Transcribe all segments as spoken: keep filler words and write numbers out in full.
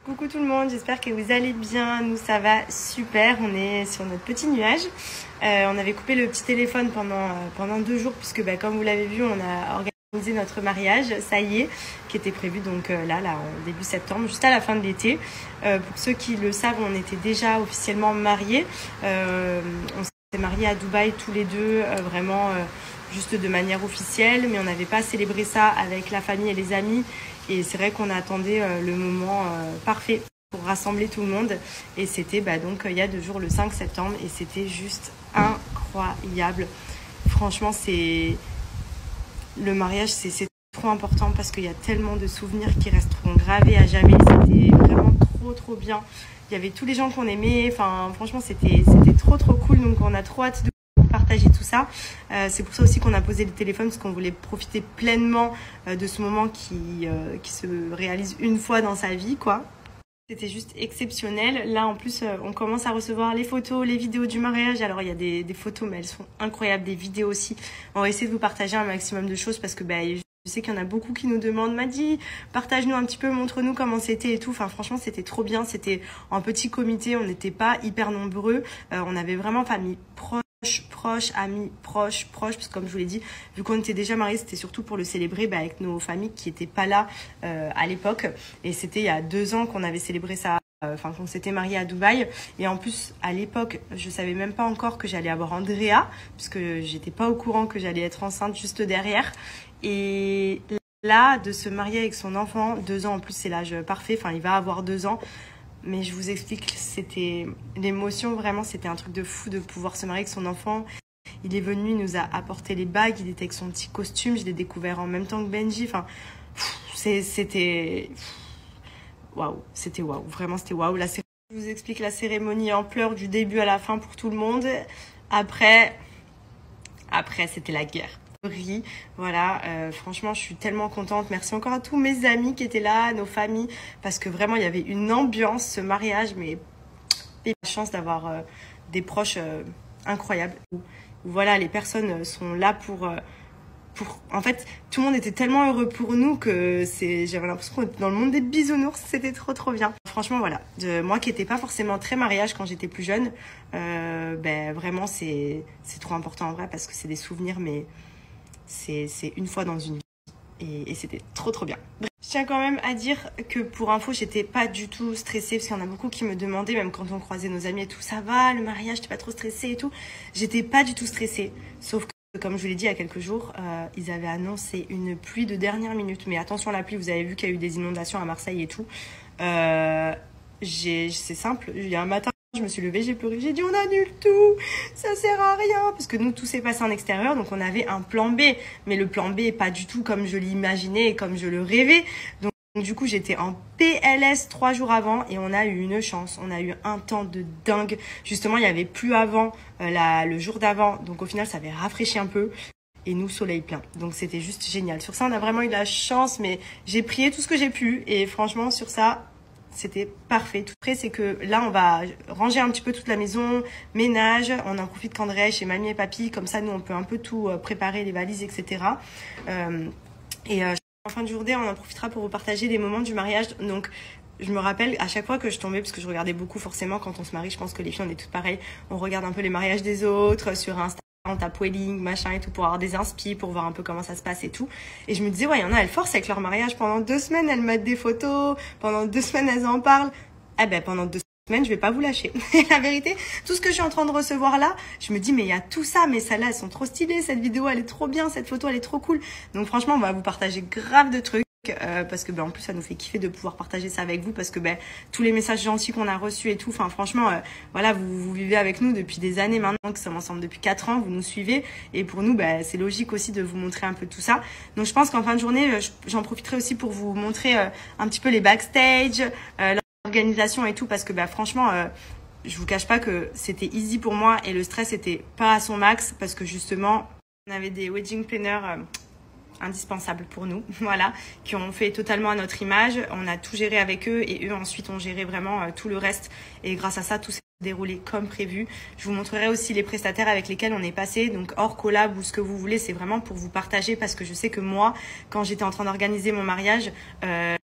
Coucou tout le monde, j'espère que vous allez bien. Nous ça va super, on est sur notre petit nuage. Euh, on avait coupé le petit téléphone pendant, euh, pendant deux jours puisque bah, comme vous l'avez vu, on a organisé notre mariage, ça y est, qui était prévu donc euh, là, là, en début septembre, juste à la fin de l'été. Euh, pour ceux qui le savent, on était déjà officiellement mariés. Euh, on s'est mariés à Dubaï tous les deux, euh, vraiment euh, juste de manière officielle, mais on n'avait pas célébré ça avec la famille et les amis. Et c'est vrai qu'on attendait euh, le moment euh, parfait pour rassembler tout le monde. Et c'était bah, donc il y a deux jours, le cinq septembre, et c'était juste incroyable. Franchement, c'est le mariage, c'est, c'est trop important parce qu'il y a tellement de souvenirs qui resteront gravés à jamais. C'était vraiment trop, trop bien. Il y avait tous les gens qu'on aimait. Enfin, franchement, c'était, c'était trop, trop cool. Donc, on a trop hâte de partager tout ça. Euh, c'est pour ça aussi qu'on a posé le téléphone, parce qu'on voulait profiter pleinement euh, de ce moment qui, euh, qui se réalise une fois dans sa vie, quoi. C'était juste exceptionnel. Là, en plus, euh, on commence à recevoir les photos, les vidéos du mariage. Alors, il y a des, des photos, mais elles sont incroyables, des vidéos aussi. On va essayer de vous partager un maximum de choses parce que bah, je sais qu'il y en a beaucoup qui nous demandent, Madi, partage-nous un petit peu, montre-nous comment c'était et tout. Enfin, franchement, c'était trop bien. C'était en petit comité, on n'était pas hyper nombreux. Euh, on avait vraiment famille proche. proches, amis, proches, proches, parce que comme je vous l'ai dit, vu qu'on était déjà mariés, c'était surtout pour le célébrer bah, avec nos familles qui n'étaient pas là euh, à l'époque. Et c'était il y a deux ans qu'on avait célébré ça, enfin euh, qu'on s'était mariés à Dubaï. Et en plus, à l'époque, je savais même pas encore que j'allais avoir Andrea, puisque j'étais pas au courant que j'allais être enceinte juste derrière. Et là, de se marier avec son enfant, deux ans en plus, c'est l'âge parfait, enfin il va avoir deux ans. Mais je vous explique, c'était l'émotion, vraiment, c'était un truc de fou de pouvoir se marier avec son enfant. Il est venu, il nous a apporté les bagues, il était avec son petit costume, je l'ai découvert en même temps que Benji. Enfin, c'était... Waouh, c'était waouh, vraiment c'était waouh. La cérémonie, je vous explique la cérémonie en pleurs du début à la fin pour tout le monde. Après, après c'était la guerre. Voilà, euh, franchement, je suis tellement contente. Merci encore à tous mes amis qui étaient là, nos familles, parce que vraiment, il y avait une ambiance, ce mariage, mais j'ai la chance d'avoir euh, des proches euh, incroyables. Voilà, les personnes sont là pour, euh, pour... En fait, tout le monde était tellement heureux pour nous que c'est... j'avais l'impression qu'on était dans le monde des bisounours. C'était trop, trop bien. Franchement, voilà. De... Moi qui n'étais pas forcément très mariage quand j'étais plus jeune, euh, ben, vraiment, c'est... c'est trop important en vrai parce que c'est des souvenirs, mais... C'est, c'est une fois dans une vie et, et c'était trop trop bien. Je tiens quand même à dire que pour info, j'étais pas du tout stressée parce qu'il y en a beaucoup qui me demandaient, même quand on croisait nos amis et tout, ça va, le mariage, t'es pas trop stressée et tout. J'étais pas du tout stressée, sauf que comme je vous l'ai dit il y a quelques jours, euh, ils avaient annoncé une pluie de dernière minute. Mais attention à la pluie, vous avez vu qu'il y a eu des inondations à Marseille et tout. Euh, j'ai, c'est simple, il y a un matin, je me suis levée, j'ai pleuré, j'ai dit on annule tout, ça sert à rien. Parce que nous, tout s'est passé en extérieur, donc on avait un plan B. Mais le plan B est pas du tout comme je l'imaginais et comme je le rêvais. Donc du coup, j'étais en P L S trois jours avant et on a eu une chance. On a eu un temps de dingue. Justement, il y avait plus avant, euh, la, le jour d'avant. Donc au final, ça avait rafraîchi un peu. Et nous, soleil plein. Donc c'était juste génial. Sur ça, on a vraiment eu de la chance, mais j'ai prié tout ce que j'ai pu. Et franchement, sur ça... c'était parfait. Tout près, c'est que là, on va ranger un petit peu toute la maison, ménage. On en profite qu'André est chez mamie et papy. Comme ça, nous, on peut un peu tout préparer, les valises, et cetera. Euh, et euh, en fin de journée, on en profitera pour vous partager des moments du mariage. Donc, je me rappelle à chaque fois que je tombais, parce que je regardais beaucoup forcément quand on se marie. Je pense que les filles, on est toutes pareilles. On regarde un peu les mariages des autres sur Insta. On tape Welling, machin et tout pour avoir des inspi, pour voir un peu comment ça se passe et tout. Et je me disais, ouais, il y en a, elles forcent avec leur mariage. Pendant deux semaines, elles mettent des photos. Pendant deux semaines, elles en parlent. Eh ben, pendant deux semaines, je vais pas vous lâcher. Et la vérité, tout ce que je suis en train de recevoir là, je me dis, mais il y a tout ça, mais celles-là, elles sont trop stylées. Cette vidéo, elle est trop bien. Cette photo, elle est trop cool. Donc, franchement, on va vous partager grave de trucs. Euh, parce que ben, en plus ça nous fait kiffer de pouvoir partager ça avec vous parce que ben, tous les messages gentils qu'on a reçus et tout, enfin franchement euh, voilà, vous, vous vivez avec nous depuis des années maintenant, que sommes ensemble depuis quatre ans, vous nous suivez et pour nous ben, c'est logique aussi de vous montrer un peu tout ça. Donc je pense qu'en fin de journée j'en profiterai aussi pour vous montrer euh, un petit peu les backstage, euh, l'organisation et tout parce que ben, franchement euh, je vous cache pas que c'était easy pour moi et le stress était pas à son max parce que justement on avait des wedding planners euh, indispensables pour nous, voilà, qui ont fait totalement à notre image. On a tout géré avec eux et eux ensuite ont géré vraiment euh, tout le reste et grâce à ça tout s'est déroulé comme prévu. Je vous montrerai aussi les prestataires avec lesquels on est passé, donc hors collab ou ce que vous voulez, c'est vraiment pour vous partager parce que je sais que moi, quand j'étais en train d'organiser mon mariage, euh,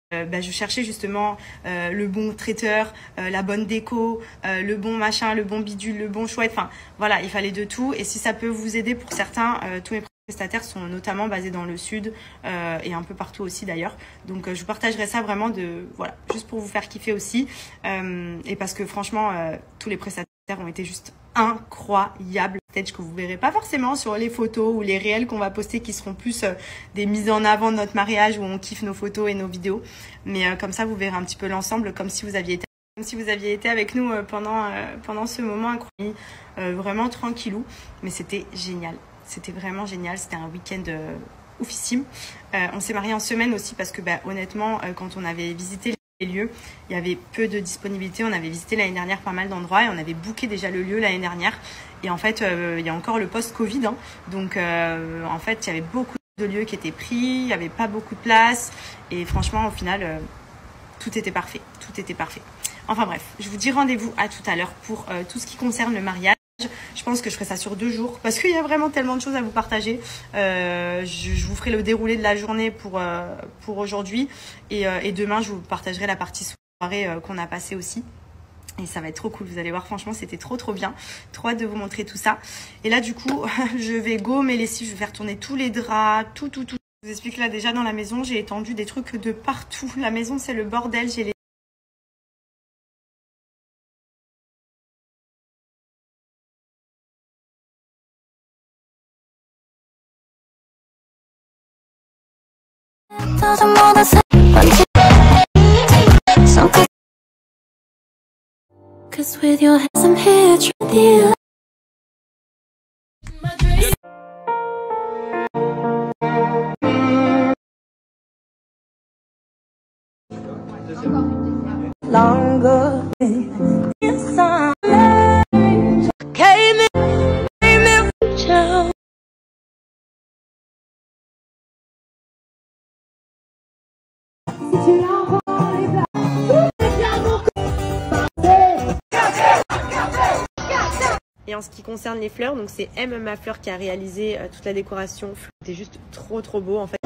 Euh, bah, je cherchais justement euh, le bon traiteur, euh, la bonne déco, euh, le bon machin, le bon bidule, le bon chouette. Enfin, voilà, il fallait de tout. Et si ça peut vous aider pour certains, euh, tous mes prestataires sont notamment basés dans le sud euh, et un peu partout aussi d'ailleurs. Donc, euh, je vous partagerai ça vraiment de, voilà, juste pour vous faire kiffer aussi. Euh, et parce que franchement, euh, tous les prestataires ont été juste incroyables. Peut-être que vous verrez pas forcément sur les photos ou les réels qu'on va poster qui seront plus euh, des mises en avant de notre mariage où on kiffe nos photos et nos vidéos. Mais euh, comme ça, vous verrez un petit peu l'ensemble comme si vous aviez été, comme si vous aviez été avec nous euh, pendant, euh, pendant ce moment incroyable, euh, vraiment tranquillou. Mais c'était génial. C'était vraiment génial. C'était un week-end euh, oufissime. Euh, on s'est mariés en semaine aussi parce que bah, honnêtement, euh, quand on avait visité les lieux, il y avait peu de disponibilité. On avait visité l'année dernière pas mal d'endroits et on avait booké déjà le lieu l'année dernière. Et en fait, euh, il y a encore le post-Covid. Hein. Donc, euh, en fait, il y avait beaucoup de lieux qui étaient pris. Il n'y avait pas beaucoup de place. Et franchement, au final, euh, tout était parfait. Tout était parfait. Enfin bref, je vous dis rendez-vous à tout à l'heure pour euh, tout ce qui concerne le mariage. Je pense que je ferai ça sur deux jours parce qu'il y a vraiment tellement de choses à vous partager. Euh, je, je vous ferai le déroulé de la journée pour, euh, pour aujourd'hui. Et, euh, et demain, je vous partagerai la partie soirée euh, qu'on a passée aussi. Et ça va être trop cool, vous allez voir, franchement, c'était trop trop bien. Trop hâte de vous montrer tout ça. Et là, du coup, je vais go mes lessives, je vais faire tourner tous les draps, tout, tout, tout. Je vous explique là, déjà dans la maison, j'ai étendu des trucs de partout. La maison, c'est le bordel, j'ai les... Cause with your hands I'm here trying to longer in some came in, came in future. Et en ce qui concerne les fleurs, donc c'est M Ma Fleur qui a réalisé euh, toute la décoration. C'était juste trop trop beau en fait.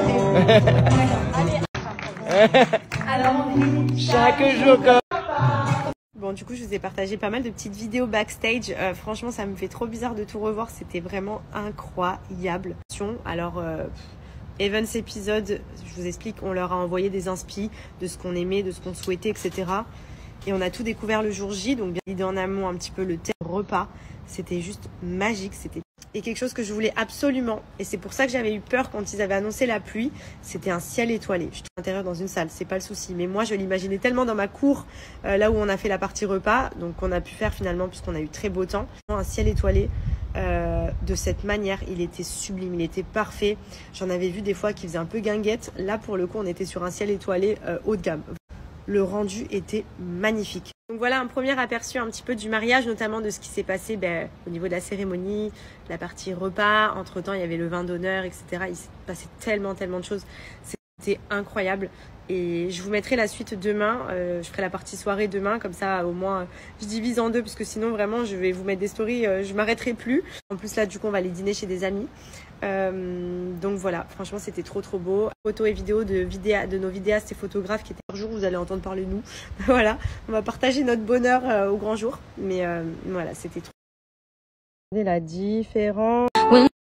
Alors, chaque jour comme... Bon, du coup, je vous ai partagé pas mal de petites vidéos backstage. Euh, franchement, ça me fait trop bizarre de tout revoir. C'était vraiment incroyable. Alors, euh, Evans épisode, je vous explique, on leur a envoyé des inspi de ce qu'on aimait, de ce qu'on souhaitait, et cetera. Et on a tout découvert le jour J, donc bien l'idée en amont, un petit peu le thème repas. C'était juste magique, c'était et quelque chose que je voulais absolument. Et c'est pour ça que j'avais eu peur quand ils avaient annoncé la pluie. C'était un ciel étoilé. Je suis à l'intérieur dans une salle, c'est pas le souci. Mais moi, je l'imaginais tellement dans ma cour, euh, là où on a fait la partie repas, donc on a pu faire finalement puisqu'on a eu très beau temps. Un ciel étoilé euh, de cette manière, il était sublime, il était parfait. J'en avais vu des fois qui faisaient un peu guinguette. Là, pour le coup, on était sur un ciel étoilé euh, haut de gamme. Le rendu était magnifique. Donc voilà un premier aperçu un petit peu du mariage, notamment de ce qui s'est passé ben, au niveau de la cérémonie, la partie repas. Entre temps, il y avait le vin d'honneur, et cetera. Il s'est passé tellement, tellement de choses. C'était incroyable. Et je vous mettrai la suite demain. Euh, je ferai la partie soirée demain. Comme ça, au moins, je divise en deux. Parce que sinon, vraiment, je vais vous mettre des stories. Euh, je m'arrêterai plus. En plus, là, du coup, on va aller dîner chez des amis. Euh, donc voilà, franchement c'était trop trop beau. Photos et vidéos de, vidéa, de nos vidéastes et photographes qui étaient par jour, vous allez entendre parler de nous. Voilà, on va partager notre bonheur euh, au grand jour. Mais euh, voilà, c'était trop. La différence.